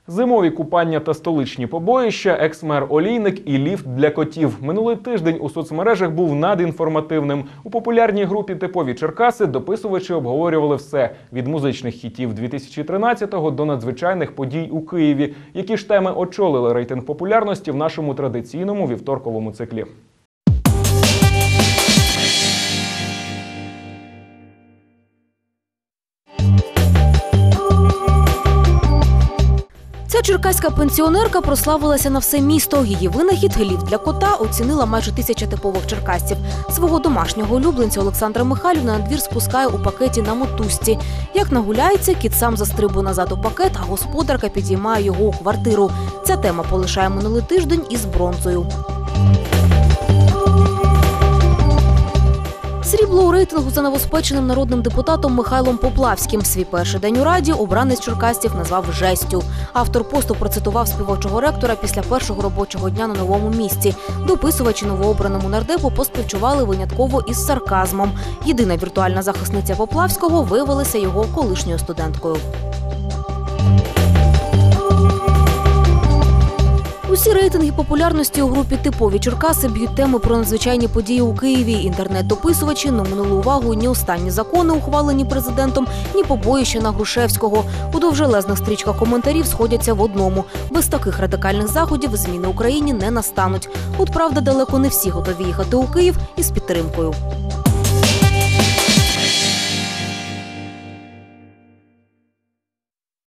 Зимові купання та столичні побоїща, екс-мер Олійник і ліфт для котів. Минулий тиждень у соцмережах був надінформативним. У популярній групі «Типові Черкаси» дописувачі обговорювали все – від музичних хітів 2013-го до надзвичайних подій у Києві. Які ж теми очолили рейтинг популярності в нашому традиційному вівторковому циклі. Ця черкаська пенсіонерка прославилася на все місто. Її винахід «Ліфт для кота» оцінила майже 1000 типових черкасців. Свого домашнього улюбленця Олександра Михайлівна на двір спускає у пакеті на мотузці. Як нагуляється, кіт сам застрибує назад у пакет, а господарка підіймає його у квартиру. Ця тема полишає минулий тиждень із бронзою. Срібло у рейтингу за новоспеченим народним депутатом Михайлом Поплавським. Свій перший день у Раді обранець черкасців назвав «жестю». Автор посту процитував співочого ректора після першого робочого дня на новому місці. Дописувачі новообраному нардепу поспівчували винятково із сарказмом. Єдина віртуальна захисниця Поплавського виявилася його колишньою студенткою. Усі рейтинги популярності у групі «Типові Черкаси» б'ють теми про надзвичайні події у Києві. Інтернет-дописувачі не оминули увагу ні останні закони, ухвалені президентом, ні побоїща на Грушевського. У довжелезних стрічках коментарів сходяться в одному – без таких радикальних заходів зміни в Україні не настануть. От правда, далеко не всі готові їхати у Київ із підтримкою.